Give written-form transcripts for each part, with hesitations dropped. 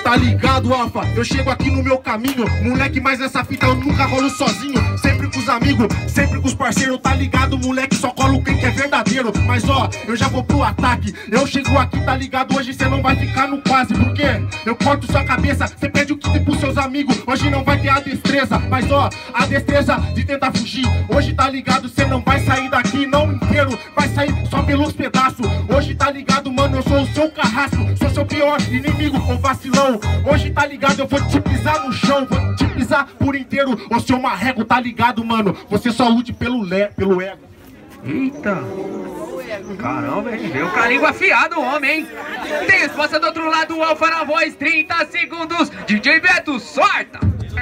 Tá ligado, Alfa? Eu chego aqui no meu caminho, moleque, mas nessa fita eu nunca rolo sozinho. Sempre com os amigos, sempre com os parceiros. Tá ligado, moleque, só colo quem que é verdadeiro. Mas ó, eu já vou pro ataque. Eu chego aqui, tá ligado, hoje cê não vai ficar no quase. Por quê? Eu corto sua cabeça, cê pede o kit pros seus amigos. Hoje não vai ter a destreza, mas ó, a destreza de tentar fugir. Hoje tá ligado, cê não vai sair daqui não inteiro, vai sair só pelos pedaços. Hoje tá ligado, mano, eu sou o seu carrasco, sou seu pior inimigo, ô vacilão. Hoje tá ligado, eu vou te pisar no chão, vou te pisar por inteiro, ô seu marrego, tá ligado, mano? Você só lute pelo ego. Eita! Caramba, hein? Veio com a língua afiada o homem, hein? Tem resposta do outro lado, Alfa na voz, 30 segundos. DJ Beto, sorta!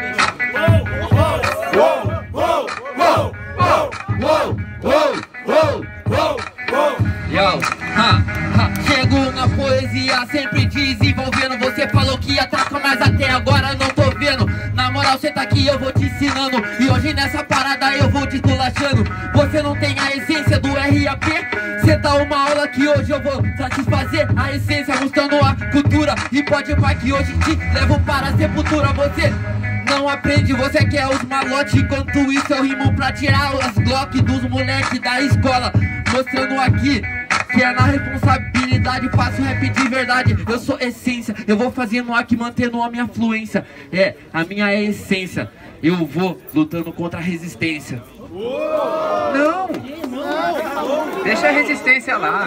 Chego na poesia, sempre desenvolvendo. Você falou que ia trocar, mas até agora não tô vendo. Na moral, cê tá aqui, eu vou te ensinando. E hoje nessa parada eu vou te esculachando. Você não tem a essência do RAP. Cê tá uma aula que hoje eu vou satisfazer a essência, mostrando a cultura. E pode pá que hoje te levo para a sepultura. Você não aprende, você quer os malotes. Enquanto isso eu rimo pra tirar as Glock dos moleques da escola. Mostrando aqui que é na responsabilidade, faço rap de verdade. Eu sou essência, eu vou fazendo aqui, mantendo a minha fluência. É, a minha é essência. Eu vou lutando contra a resistência. Não! Deixa a resistência lá.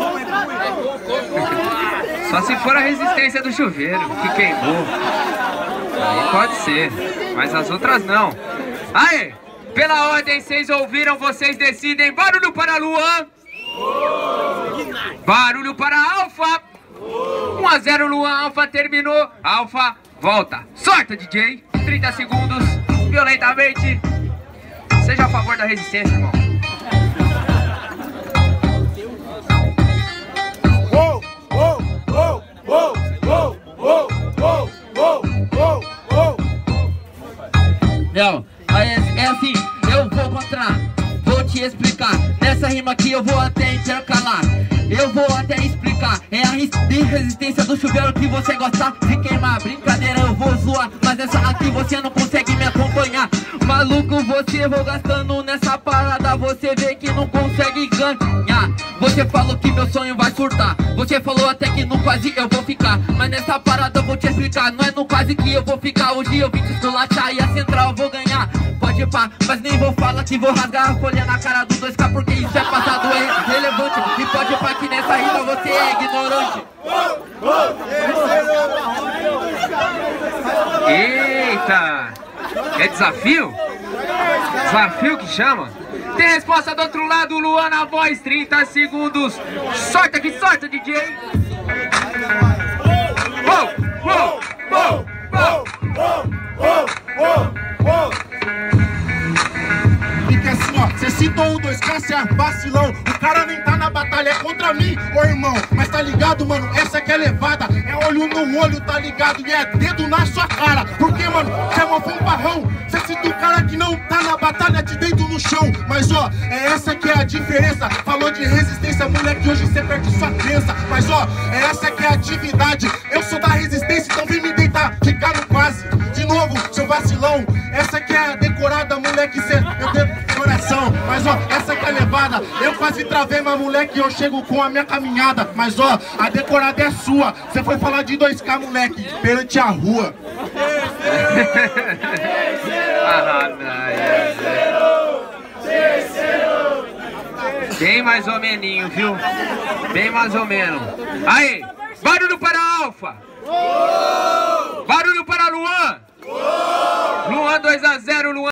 Só se for a resistência do chuveiro que queimou. Aí pode ser, mas as outras não. Aê! Pela ordem, vocês ouviram, vocês decidem. Barulho para Luan. Barulho para Alfa. 1 a 0 Luan, Alfa terminou. Alfa, volta. Sorta, DJ. 30 segundos, violentamente. Seja a favor da resistência, irmão. Não, é assim, eu vou contra, vou te explicar. Nessa rima aqui eu vou até intercalar, eu vou até explicar. É a resistência do chuveiro que você gosta de queimar. Brincadeira, eu vou zoar, mas essa aqui você não consegue me acompanhar. Maluco, você vou gastando nessa parada, você vê que não consegue ganhar. Você falou que meu sonho vai surtar, você falou até que no quase eu vou ficar. Mas nessa parada eu vou te explicar, não é no quase que eu vou ficar. Hoje eu vim te esculachar e a central eu vou ganhar. Pode pá, mas nem vou falar que vou rasgar a folha na cara do 2K, porque isso é passado, é relevante. E pode pá que nessa rima você é ignorante. Eita! É desafio? Desafio que chama? Tem resposta do outro lado, Luan na voz, 30 segundos. Sorta que sorta, DJ! Fica assim, ó, cê citou o 2K, cê é vacilão. O cara nem tá na batalha, é contra mim, ô irmão. Mas tá ligado, mano, essa que é levada. É olho no olho, tá ligado? E é dedo na sua cara. Porque, mano, cê é mó fanfarrão. Cê cita o cara que não tá na batalha, de dedo no chão. Mas, ó, é essa que é a diferença. Falou de resistência, moleque, hoje cê perde sua crença. Mas, ó, é essa que é a atividade. Eu sou da resistência, então vem me deitar, ficar no quase. De novo, seu vacilão. Essa que é a decorada, moleque, cê... Eu tenho coração, mas ó, essa que é levada. Eu quase travei, mas moleque, eu chego com a minha caminhada. Mas ó, a decorada é sua. Você foi falar de 2K, moleque, perante a rua. Bem mais ou meninho, viu? Bem mais ou menos. Aí, barulho para Alfa. Barulho para Luan. Luan 2 a 0, Luan.